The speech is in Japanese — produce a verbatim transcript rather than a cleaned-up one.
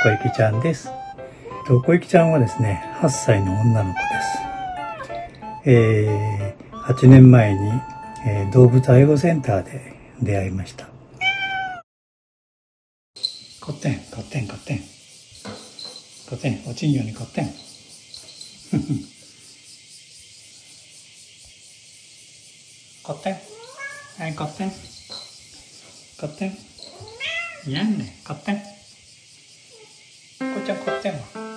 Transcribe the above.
小池ちゃんです。と小池ちゃんはですね、はっさいの女の子です。えー、はちねんまえに、えー、動物愛護センターで出会いました。こってん、こってん、こってん。こってん、おちんぎょにこってん。こってん。はい、こってん。こってん。いやんね、こってん。こっちゃんこってんは。